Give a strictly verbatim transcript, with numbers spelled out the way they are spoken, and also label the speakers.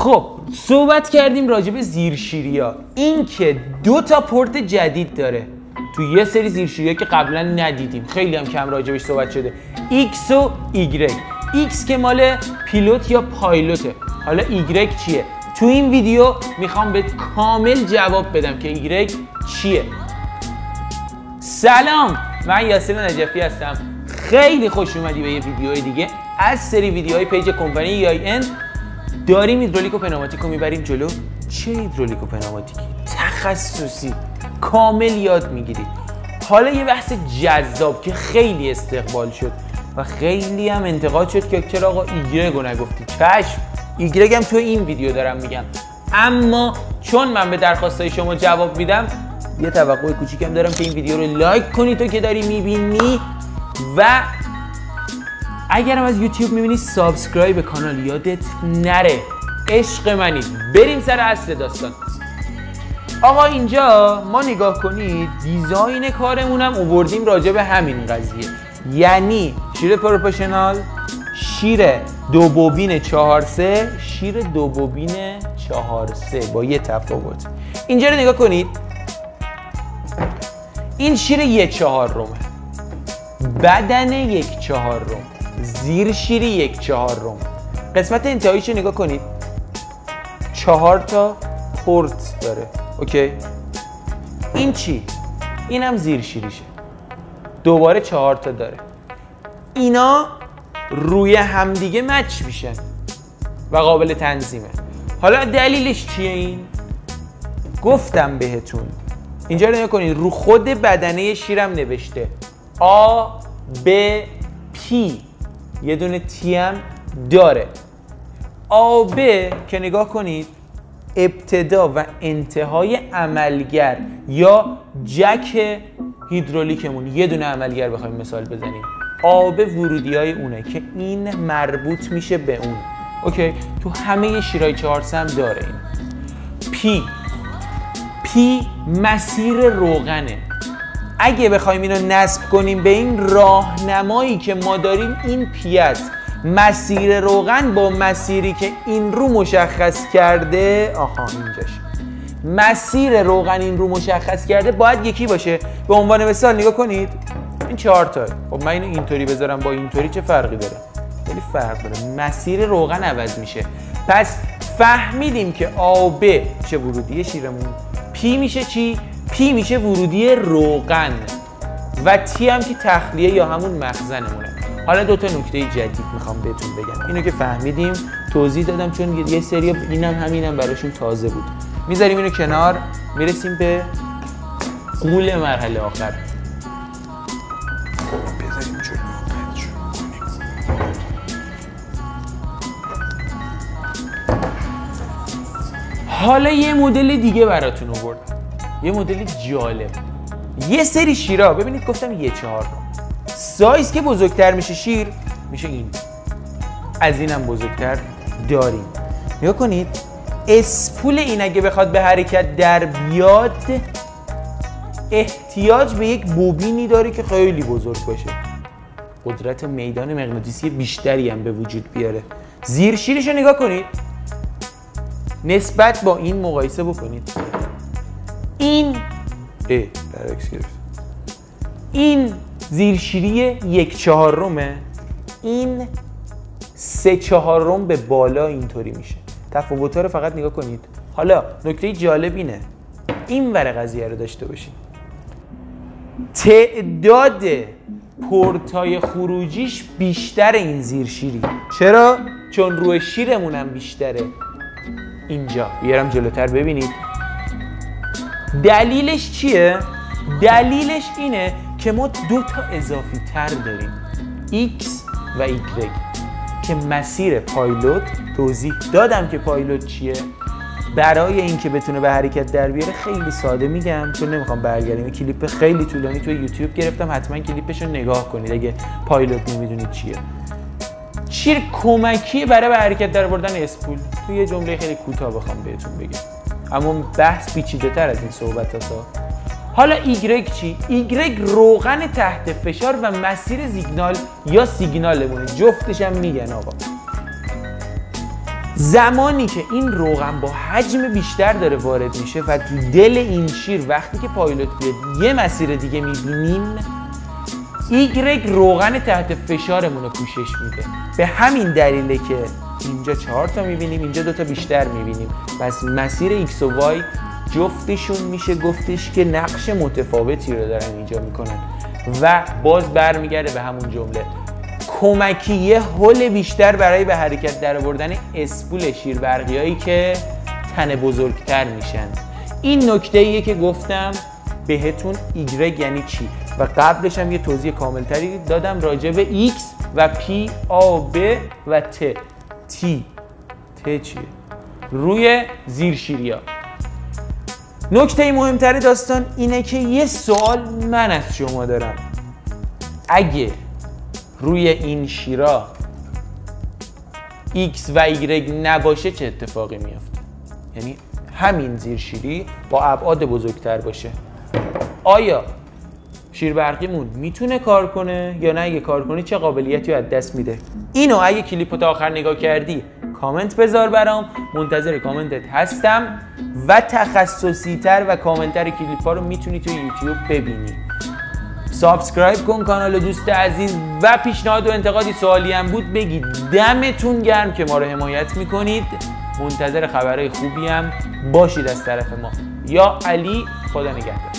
Speaker 1: خب صحبت کردیم راجع به زیرشیری‌ها. این که دو تا پورت جدید داره تو یه سری زیرشیری‌ها که قبلا ندیدیم، خیلی هم کم راجبش صحبت شده، X و Y. X که مال پیلوت یا پایلوته، حالا Y چیه؟ تو این ویدیو میخوام بهت کامل جواب بدم که Y چیه. سلام، من یاسر نجفی هستم. خیلی خوش اومدی به یه ویدیو دیگه از سری ویدیوهای پیج کمپانی ای آی ان. داریم هیدرولیک و پنوماتیک رو میبریم جلو. چه هیدرولیک و پنوماتیکی؟ تخصصی کامل یاد میگیرید. حالا یه بحث جذاب که خیلی استقبال شد و خیلی هم انتقاد شد که چرا آقا ایگرگ رو نگفتی؟ چشم، ایگرگ هم تو این ویدیو دارم میگم، اما چون من به درخواستای شما جواب میدم یه توقع کوچیکم دارم که این ویدیو رو لایک کنی تو که داری میبینی، و اگرم از یوتیوب میبینی سابسکرایب کانال یادت نره. عشق منید. بریم سر اصل داستان. آقا اینجا ما نگاه کنید دیزاین کارمونم آوردیم راجع به همین قضیه، یعنی شیر پروپورشنال، شیر دو بوبین چهار سه، شیر دو بوبین چهار سه با یه تفاوت. اینجا رو نگاه کنید، این شیر یک چهار رومه، بدن یک چهار روم، زیر شیری یک چهار روم. قسمت انتهاییشو نگاه کنید، چهار تا پورت داره. اوکی، این چی؟ اینم زیر شیریشه، دوباره چهار تا داره. اینا روی همدیگه مچ میشن و قابل تنظیمه. حالا دلیلش چیه؟ این گفتم بهتون. اینجا رو نگاه کنید، رو خود بدنه شیرم نوشته آ ب پی، یه دونه تی هم داره. آ ب که نگاه کنید ابتدا و انتهای عملگر یا جک هیدرولیکمون، یه دونه عملگر بخوایم مثال بزنیم، آ ب ورودی های اونه که این مربوط میشه به اون. اوکی، تو همه شیرای چهار سه هم داره. این پی پی مسیر روغنه. اگه بخوایم اینو نصب کنیم به این راهنمایی که ما داریم، این پی است. مسیر روغن با مسیری که این رو مشخص کرده، آها اینجاش، مسیر روغن این رو مشخص کرده باید یکی باشه. به عنوان مثال نگاه کنید این چهار تا. خب من اینو اینطوری بذارم با اینطوری چه فرقی داره؟ خیلی فرق داره، مسیر روغن عوض میشه. پس فهمیدیم که آ ب چه ورودی شیرمون، پی میشه چی؟ پی میشه ورودی روغن و تی هم که تخلیه یا همون مخزنمونه. حالا دو تا نکته جدید میخوام بهتون بگم. اینو که فهمیدیم توضیح دادم چون یه سری اینم همینم براشون تازه بود. میذاریم اینو کنار، میرسیم به قول مرحله آخر. بذاریم جلو. حالا یه مدل دیگه براتون آوردم، یه مدل جالب. یه سری شیرا ببینید گفتم یه چهار رو سایز که بزرگتر میشه شیر میشه این، از اینم بزرگتر داریم. نگاه کنید اسپول این اگه بخواد به حرکت در بیاد احتیاج به یک بوبینی داره که خیلی بزرگ باشه، قدرت میدان مغناطیسی بیشتری هم به وجود بیاره. زیر شیرش رو نگاه کنید، نسبت با این مقایسه بکنید. این اه برعکس گرفت. این زیرشیری یک چهارمه، این سه چهارم به بالا اینطوری میشه. تفاوت‌ها رو فقط نگاه کنید. حالا نکته جالب اینه، این ور قضیه رو داشته باشید، تعداد پورتای خروجیش بیشتر این زیرشیری. چرا؟ چون روی شیرمون هم بیشتره. اینجا بیارم جلوتر ببینید دلیلش چیه؟ دلیلش اینه که ما دو تا اضافی تر داریم، X و Y، که مسیر پایلوت. توضیح دادم که پایلوت چیه. برای اینکه بتونه به حرکت در بیاره خیلی ساده میگم چون نمیخوام برگردیم، کلیپ خیلی طولانی توی یوتیوب گرفتم، حتما کلیپش رو نگاه کنید اگه پایلوت نمیدونید چیه. شیر کمکی برای به حرکت در بردن اسپول. توی یه جمله خیلی کوتاه بخوام بهتون بگم، اما بحث پیچیده‌تر از این صحبت‌ها. حالا ایگرگ چی؟ ایگرگ روغن تحت فشار و مسیر سیگنال یا سیگنالمونه. جفتش هم میگن آقا. زمانی که این روغن با حجم بیشتر داره وارد میشه و تو دل این شیر وقتی که پایلوت بیاد یه مسیر دیگه میبینیم، ایگرگ روغن تحت فشارمون رو پوشش میده. به همین دلیله که اینجا چهار تا میبینیم، اینجا دو تا بیشتر میبینیم. پس مسیر ایکس و وای جفتشون میشه گفتش که نقش متفاوتی رو دارن اینجا میکنن و باز برمیگرده به همون جمله، کمکی یه حل بیشتر برای به حرکت در آوردن اسپول شیربرقیایی که تنه بزرگتر میشن. این نکته ایه که گفتم بهتون ایگرگ یعنی چی و قبلش هم یه توضیح کاملتری دادم راجع به ایکس و پی، آ، ب و ت. تی ت چیه؟ روی زیرشیریا. نکته مهمتر داستان اینه که یه سوال من از شما دارم، اگه روی این شیرا ایکس و ایگرگ نباشه چه اتفاقی میافته؟ یعنی همین زیرشیری با ابعاد بزرگتر باشه، آیا شیربرقیمون میتونه کار کنه یا نه؟ اگه کار کنه چه قابلیتی رو از دست میده؟ اینو اگه کلیپو تا آخر نگاه کردی کامنت بذار برام، منتظر کامنتت هستم و تخصصی تر و کامنتر کلیپ ها رو میتونی توی یوتیوب ببینی. سابسکرایب کن کانال دوست عزیز و پیشنهاد و انتقادی سوالی هم بود بگید. دمتون گرم که ما رو حمایت میکنید. منتظر خبرهای خوبی هم باشید از طرف ما. یا علی، خدا نگهدار.